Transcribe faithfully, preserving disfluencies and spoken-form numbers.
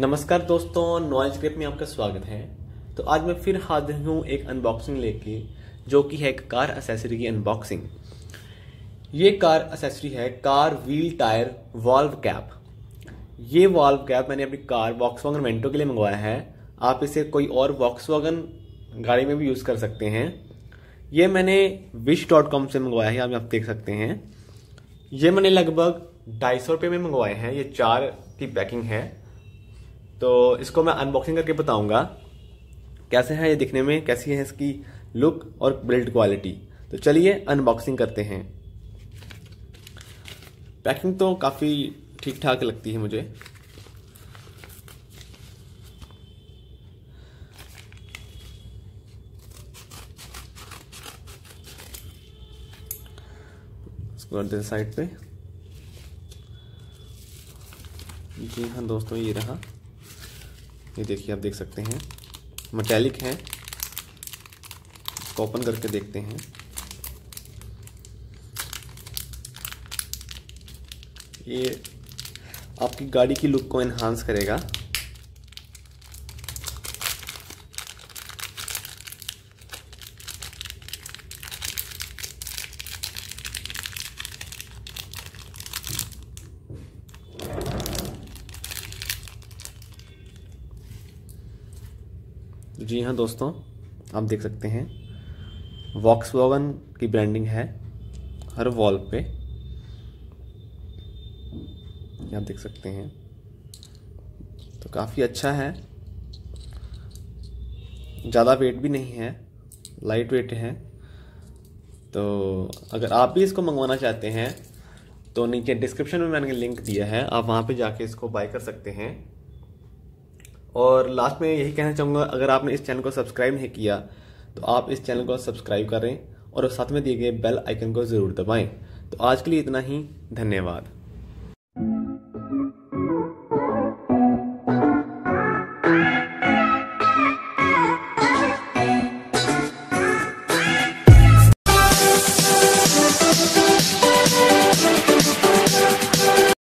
नमस्कार दोस्तों, noise grip में आपका स्वागत है। तो आज मैं फिर हाजिर हूँ एक अनबॉक्सिंग लेके, जो कि है एक कार एसेसरी की अनबॉक्सिंग। ये कार एसेसरी है car wheel tyre valve cap. ये वॉल्व कैप मैंने अपनी कार वॉक्सवैगन वेंटो के लिए मंगवाया है। आप इसे कोई और वॉक्सवैगन गाड़ी में भी यूज़ कर सकते हैं। ये मैंने विश डॉट कॉम से मंगवाया है, आप देख सकते हैं। ये मैंने लगभग ढाई सौ रुपये में मंगवाए हैं। ये चार की पैकिंग है, तो इसको मैं अनबॉक्सिंग करके बताऊंगा कैसे है ये दिखने में, कैसी है इसकी लुक और बिल्ड क्वालिटी। तो चलिए अनबॉक्सिंग करते हैं। पैकिंग तो काफ़ी ठीक ठाक लगती है मुझे। इसको कर देते साइड पे। जी हाँ दोस्तों, ये रहा। ये देखिए, आप देख सकते हैं मेटेलिक है। इसको ओपन करके देखते हैं। ये आपकी गाड़ी की लुक को एनहांस करेगा। जी हाँ दोस्तों, आप देख सकते हैं वॉक्सवैगन की ब्रांडिंग है हर वॉल पे। आप देख सकते हैं, तो काफ़ी अच्छा है। ज़्यादा वेट भी नहीं है, लाइट वेट है। तो अगर आप भी इसको मंगवाना चाहते हैं तो नीचे डिस्क्रिप्शन में मैंने लिंक दिया है, आप वहाँ पे जाके इसको बाय कर सकते हैं। और लास्ट में यही कहना चाहूँगा, अगर आपने इस चैनल को सब्सक्राइब नहीं किया तो आप इस चैनल को सब्सक्राइब करें और साथ में दिए गए बेल आइकन को ज़रूर दबाएं। तो आज के लिए इतना ही, धन्यवाद।